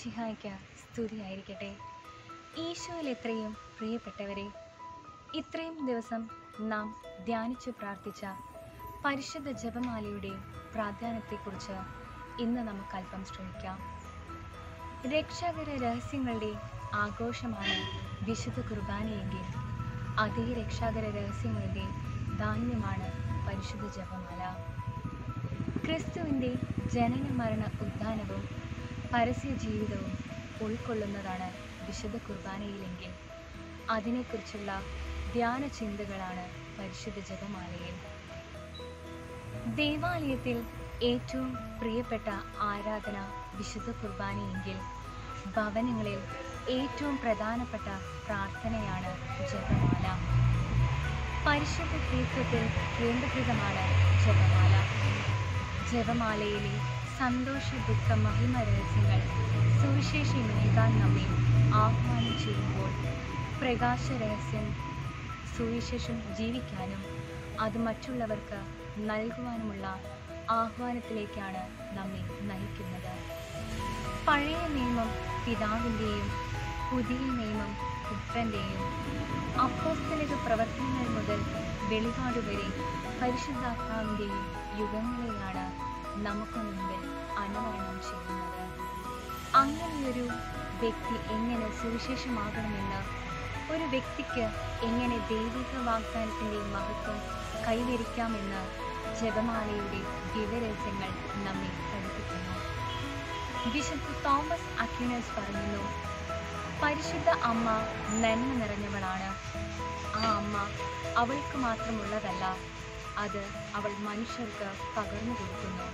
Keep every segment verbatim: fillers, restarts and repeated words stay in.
മിശിഹായ്ക്ക് സ്തുതിയായിരിക്കട്ടെ. ഈശോയിൽ എത്രയും പ്രിയപ്പെട്ടവരെ, ഇത്രയും ദിവസം നാം ധ്യാനിച്ചു പ്രാർത്ഥിച്ച പരിശുദ്ധ ജപമാലയുടെ പ്രാധാന്യത്തെക്കുറിച്ച് ഇന്ന് നമുക്ക് അല്പം ശ്രമിക്കാം. രക്ഷാകര രഹസ്യങ്ങളുടെ ആഘോഷമാണ് വിശുദ്ധ കുർബാനയെങ്കിൽ അതേ രക്ഷാകര രഹസ്യങ്ങളുടെ ധാന്യമാണ് പരിശുദ്ധ ജപമാല. ക്രിസ്തുവിൻ്റെ ജനന മരണ ഉദ്ധാനവും പരസ്യ ജീവിതവും ഉൾക്കൊള്ളുന്നതാണ് വിശുദ്ധ കുർബാനയിലെങ്കിൽ അതിനെക്കുറിച്ചുള്ള ധ്യാന ചിന്തകളാണ് പരിശുദ്ധ ജപമാലയിൽ. ദേവാലയത്തിൽ ഏറ്റവും പ്രിയപ്പെട്ട ആരാധന വിശുദ്ധ കുർബാനയെങ്കിൽ ഭവനങ്ങളിൽ ഏറ്റവും പ്രധാനപ്പെട്ട പ്രാർത്ഥനയാണ് ജപമാല. പരിശുദ്ധ ത്രിത്വത്തിൽ കേന്ദ്രീകൃതമാണ് ജപമാല. ജപമാലയിലെ സന്തോഷ ദുഃഖ മഹിമ രഹസ്യങ്ങൾ സുവിശേഷം നൽകാൻ നമ്മെ ആഹ്വാനം ചെയ്യുമ്പോൾ പ്രകാശ രഹസ്യം സുവിശേഷം ജീവിക്കാനും അത് മറ്റുള്ളവർക്ക് നൽകുവാനുമുള്ള ആഹ്വാനത്തിലേക്കാണ് നമ്മെ നയിക്കുന്നത്. പഴയ നിയമം പിതാവിൻ്റെയും പുതിയ നിയമം പുത്രൻ്റെയും അപ്പോസ്തലിക പ്രവർത്തനങ്ങൾ മുതൽ വെളിപാട് വരെ പരിശുദ്ധാത്മാവിൻ്റെയും യുഗങ്ങളെയാണ് നമുക്ക് മുമ്പിൽ അനാവരണം ചെയ്യുന്നത്. അങ്ങനെയൊരു വ്യക്തി എങ്ങനെ സുവിശേഷമാകണമെന്ന്, ഒരു വ്യക്തിക്ക് എങ്ങനെ ദൈവിക വാഗ്ദാനത്തിൻ്റെ മഹത്വം കൈവരിക്കാമെന്ന് ജപമാലയുടെ ദിവ്യരഹസ്യങ്ങൾ നമ്മെ പഠിപ്പിക്കുന്നു. വിശുദ്ധ തോമസ് അക്വിനാസ് പറയുന്നു, പരിശുദ്ധ അമ്മ നന്മ നിറഞ്ഞവളാണ്. ആ അമ്മ അവൾക്ക് മാത്രമുള്ളതല്ല, അത് അവൾ മനുഷ്യർക്ക് പകർന്നു കൊടുക്കുന്നു.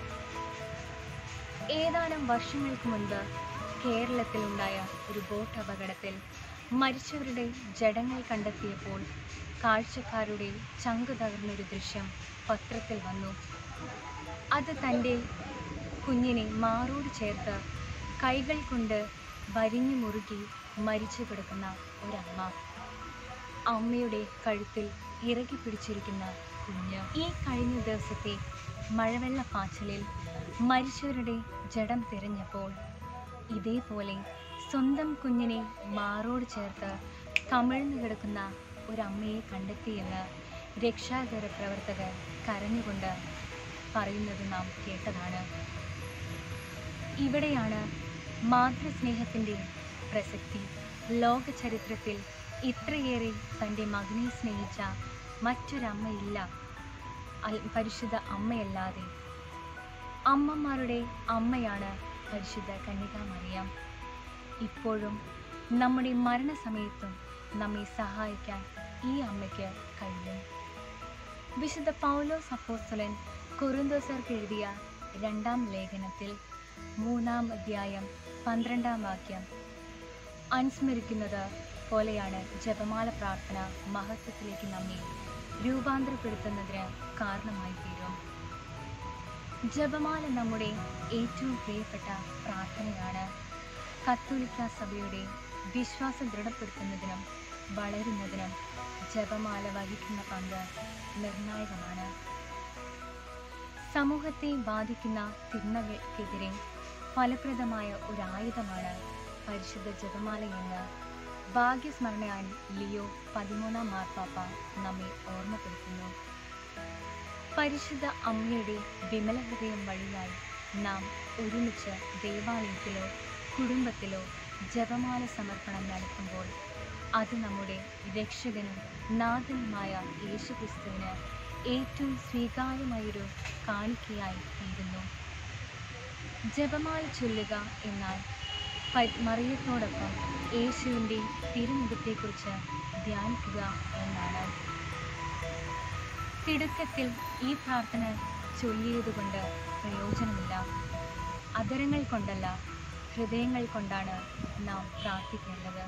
ഏതാനും വർഷങ്ങൾക്ക് മുൻപ് കേരളത്തിലുണ്ടായ ഒരു ബോട്ട് അപകടത്തിൽ മരിച്ചവരുടെ ജഡങ്ങൾ കണ്ടെത്തിയപ്പോൾ കാഴ്ചക്കാരുടെ ചങ്കു തകർന്നൊരു ദൃശ്യം പത്രത്തിൽ വന്നു. അത് തൻ്റെ കുഞ്ഞിനെ മാറോട് ചേർത്ത് കൈകൾ കൊണ്ട് വരിഞ്ഞു മുറുകി മരിച്ചു കിടക്കുന്ന ഒരമ്മ, അമ്മയുടെ കഴുത്തിൽ ഇറക്കി പിടിച്ചിരിക്കുന്ന കുഞ്ഞ്. ഈ കഴിഞ്ഞ ദിവസത്തെ മഴവെള്ള പാച്ചിലിൽ മരിച്ചവരുടെ ജഡം തിരഞ്ഞപ്പോൾ ഇതേപോലെ സ്വന്തം കുഞ്ഞിനെ മാറോട് ചേർത്ത് കമിഴ്ന്നു കിടക്കുന്ന ഒരമ്മയെ കണ്ടെത്തിയെന്ന് രക്ഷാകര പ്രവർത്തകർ കരഞ്ഞുകൊണ്ട് പറയുന്നത് നാം കേട്ടതാണ്. ഇവിടെയാണ് മാതൃസ്നേഹത്തിൻ്റെ പ്രസക്തി. ലോക ചരിത്രത്തിൽ ഇത്രയേറെ തൻ്റെ മകനെ സ്നേഹിച്ച മറ്റൊരമ്മയില്ല പരിശുദ്ധ അമ്മയല്ലാതെ. അമ്മമാരുടെ അമ്മയാണ് പരിശുദ്ധ കന്യകാമറിയം. ഇപ്പോഴും നമ്മുടെ മരണസമയത്തും നമ്മെ സഹായിക്കാൻ ഈ അമ്മയ്ക്ക് കഴിയും. വിശുദ്ധ പൗലോസ് അപ്പോസ്തലൻ കൊറിന്തോസർക്ക് എഴുതിയ രണ്ടാം ലേഖനത്തിൽ മൂന്നാം അധ്യായം പന്ത്രണ്ടാം വാക്യം അനുസ്മരിക്കുന്നത് പോലെയാണ് ജപമാല പ്രാർത്ഥന മഹത്വത്തിലേക്ക് നമ്മെ രൂപാന്തരപ്പെടുത്തുന്നതിന് കാരണമായി തീരും. ജപമാല നമ്മുടെ ഏറ്റവും പ്രിയപ്പെട്ട പ്രാർത്ഥനയാണ്. കത്തോലിക്ക സഭയുടെ വിശ്വാസം ദൃഢപ്പെടുത്തുന്നതിനും വളരുന്നതിനും ജപമാല വഹിക്കുന്ന പങ്ക് നിർണായകമാണ്. സമൂഹത്തെ ബാധിക്കുന്ന തിന്മകൾക്കെതിരെ ഫലപ്രദമായ ഒരായുധമാണ് പരിശുദ്ധ ജപമാലയെന്ന് ഭാഗ്യസ്മരണയാൻ ലിയോ പതിമൂന്നാം മാർപ്പാപ്പ നമ്മെ ഓർമ്മപ്പെടുത്തുന്നു. പരിശുദ്ധ അമ്മയുടെ വിമല ഹൃദയം വഴിയായി നാം ഒരുമിച്ച് ദേവാലയത്തിലോ കുടുംബത്തിലോ ജപമാല സമർപ്പണം നടത്തുമ്പോൾ അത് നമ്മുടെ രക്ഷകനും നാഥനുമായ യേശുക്രിസ്തുവിന് ഏറ്റവും സ്വീകാര്യമായൊരു കാണിക്കയായി തീരുന്നു. ജപമാല ചൊല്ലുക എന്നാൽ മറിയത്തോടൊപ്പം യേശുവിൻ്റെ തിരുമുഖത്തെക്കുറിച്ച് ധ്യാനിക്കുക എന്നാണ്. തിടുക്കത്തിൽ ഈ പ്രാർത്ഥന ചൊല്ലിയതുകൊണ്ട് പ്രയോജനമില്ല. അധരങ്ങൾ കൊണ്ടല്ല, ഹൃദയങ്ങൾ കൊണ്ടാണ് നാം പ്രാർത്ഥിക്കേണ്ടത്.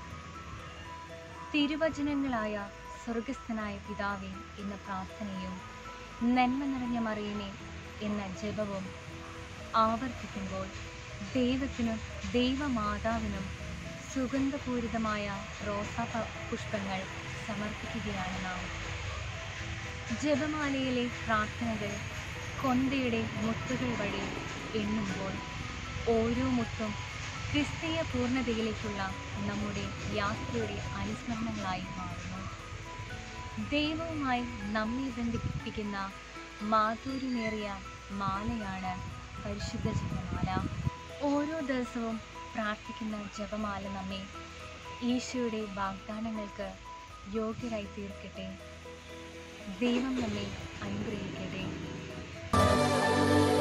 തിരുവചനങ്ങളായ സ്വർഗസ്ഥനായ പിതാവേ എന്ന പ്രാർത്ഥനയും നന്മ നിറഞ്ഞ മറിയമേ എന്ന ജപവും ആവർത്തിക്കുമ്പോൾ ദൈവത്തിനും ദൈവമാതാവിനും സുഗന്ധപൂരിതമായ റോസാ പുഷ്പങ്ങൾ സമർപ്പിക്കുകയാണ് നാം. ജപമാലയിലെ പ്രാർത്ഥനകൾ കൊന്തയുടെ മുത്തുകൾ വഴി എണ്ണുമ്പോൾ ഓരോ മുത്തും ക്രിസ്തീയ പൂർണ്ണതയിലേക്കുള്ള നമ്മുടെ യാത്രയുടെ അനുസ്മരണങ്ങളായി മാറുന്നു. ദൈവവുമായി നമ്മെ ബന്ധിപ്പിക്കുന്ന മാധുര്യമേറിയ മാലയാണ് പരിശുദ്ധ ജപമാല. ഓരോ ദിവസവും പ്രാർത്ഥിക്കുന്ന ജപമാല നമ്മെ ഈശോയുടെ വാഗ്ദാനങ്ങൾക്ക് യോഗ്യരായി തീർക്കട്ടെ. ദൈവം നമ്മെ അനുഗ്രഹിക്കട്ടെ.